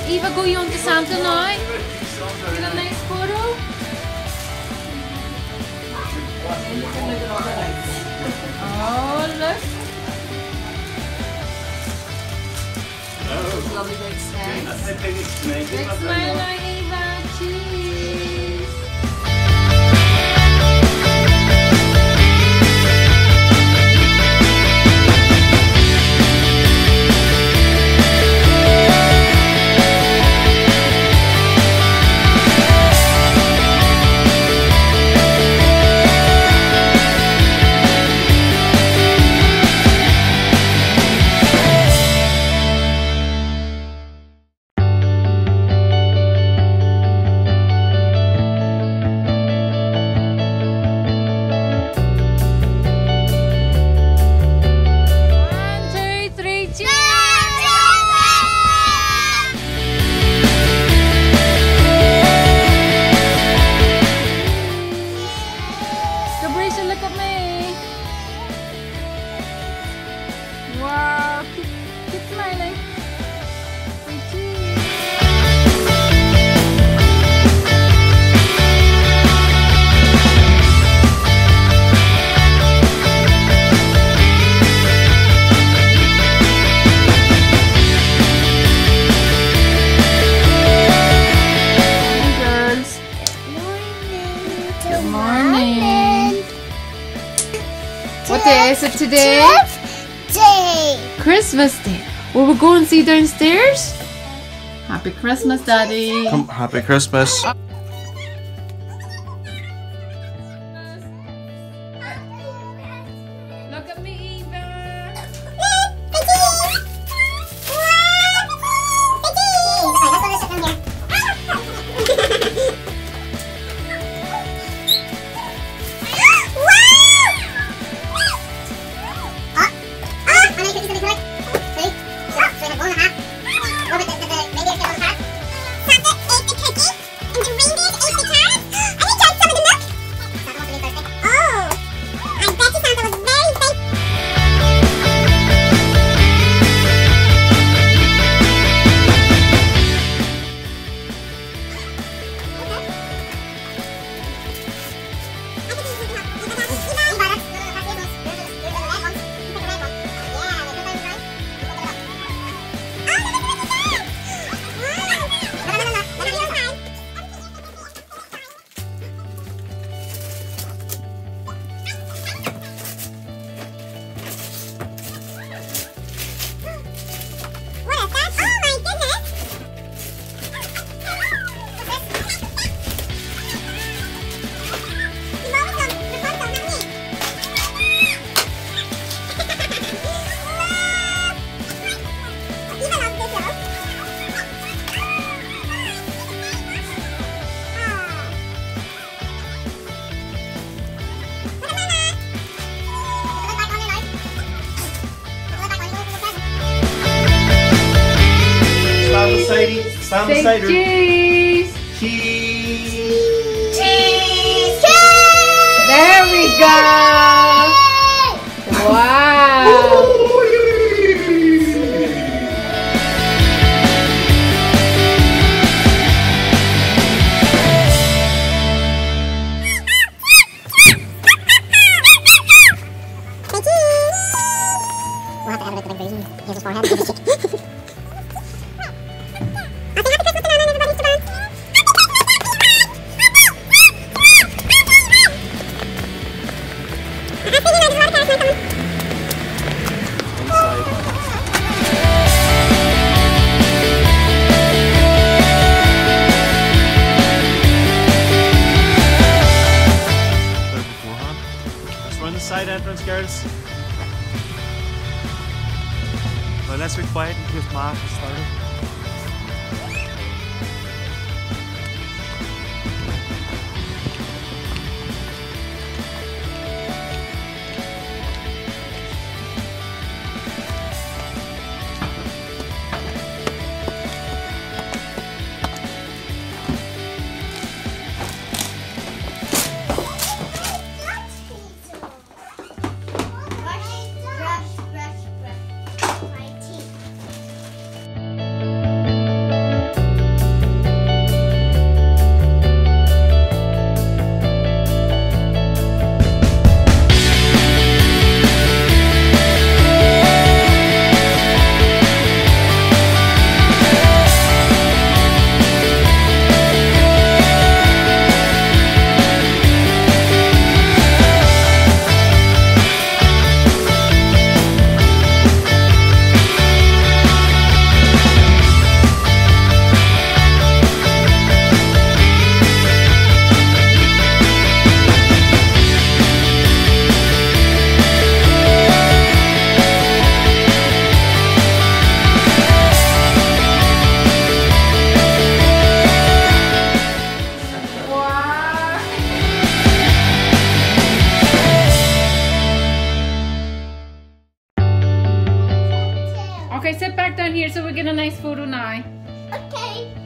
Eva, go you on to Santa now. Get a nice photo. And you can look at all the lights. Oh, look. Lovely big smiles. Big smile now, Eva. Cheese. Look at me. Wow, keep smiling. Girls. Good morning. What day is it today? Christmas Day. Will we go and see downstairs? Happy Christmas, Daddy. Come, happy Christmas. Look at me, Eva. Stand beside her. Cheese. Cheese. Cheese. There we go. Wow. We'll have to have a bit of a version. Here's his forehead. Side entrance, girls. Well, let's be quiet in case Mark is starting. Okay, sit back down here so we get a nice photo now. Okay.